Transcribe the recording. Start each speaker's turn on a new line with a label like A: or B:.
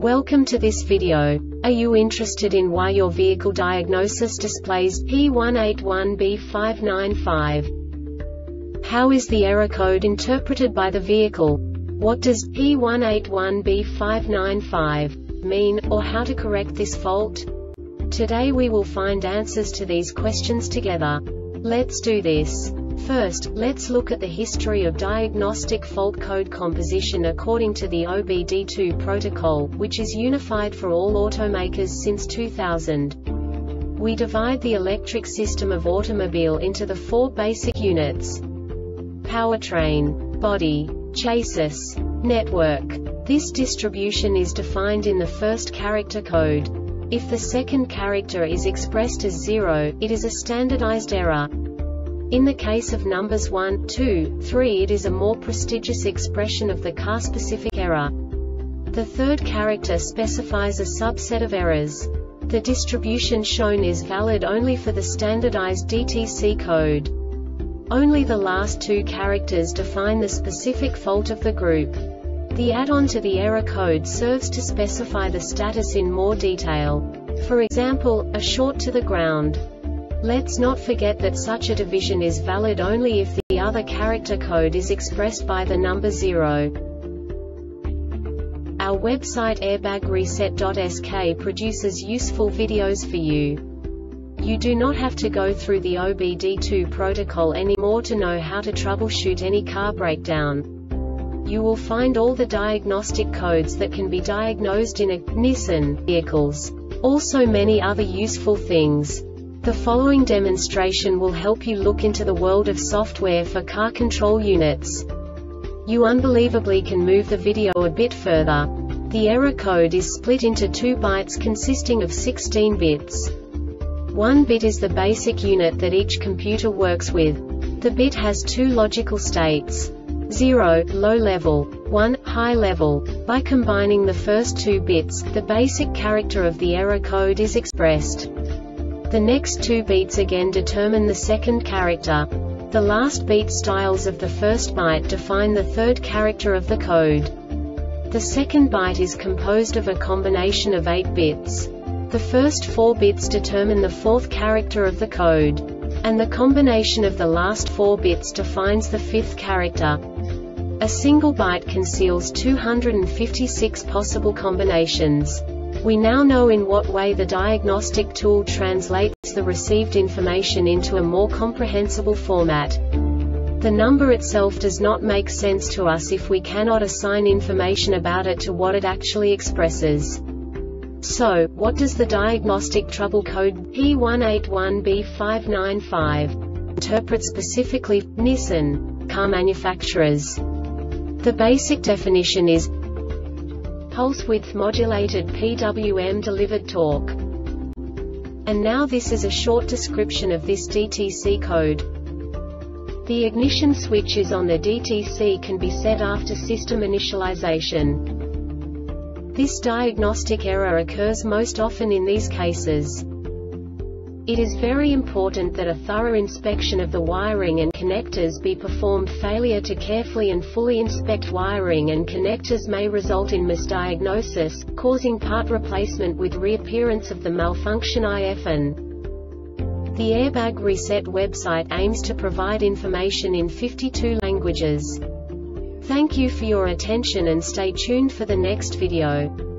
A: Welcome to this video. Are you interested in why your vehicle diagnosis displays P181B595? How is the error code interpreted by the vehicle? What does P181B595 mean, or how to correct this fault? Today we will find answers to these questions together. Let's do this. First, let's look at the history of diagnostic fault code composition according to the OBD2 protocol, which is unified for all automakers since 2000. We divide the electric system of automobile into the four basic units: powertrain, body, chassis, network. This distribution is defined in the first character code. If the second character is expressed as 0, it is a standardized error. In the case of numbers 1, 2, 3, it is a more prestigious expression of the car-specific error. The third character specifies a subset of errors. The distribution shown is valid only for the standardized DTC code. Only the last two characters define the specific fault of the group. The add-on to the error code serves to specify the status in more detail. For example, a short to the ground. Let's not forget that such a division is valid only if the other character code is expressed by the number 0. Our website airbagreset.sk produces useful videos for you. You do not have to go through the OBD2 protocol anymore to know how to troubleshoot any car breakdown. You will find all the diagnostic codes that can be diagnosed in a Nissan vehicles. Also many other useful things. The following demonstration will help you look into the world of software for car control units. You unbelievably can move the video a bit further. The error code is split into 2 bytes consisting of 16 bits. 1 bit is the basic unit that each computer works with. The bit has 2 logical states: 0, low level, 1, high level. By combining the first 2 bits, the basic character of the error code is expressed. The next 2 beats again determine the second character. The last beat styles of the first byte define the third character of the code. The second byte is composed of a combination of 8 bits. The first 4 bits determine the fourth character of the code. And the combination of the last 4 bits defines the fifth character. A single byte conceals 256 possible combinations. We now know in what way the diagnostic tool translates the received information into a more comprehensible format. The number itself does not make sense to us if we cannot assign information about it to what it actually expresses. So, what does the diagnostic trouble code P181B595 interpret specifically for Nissan car manufacturers? The basic definition is pulse width modulated PWM delivered torque. And now this is a short description of this DTC code. The ignition switch is on. The DTC can be set after system initialization. This diagnostic error occurs most often in these cases. It is very important that a thorough inspection of the wiring and connectors be performed. Failure to carefully and fully inspect wiring and connectors may result in misdiagnosis, causing part replacement with reappearance of the malfunction IFN. The Airbag Reset website aims to provide information in 52 languages. Thank you for your attention and stay tuned for the next video.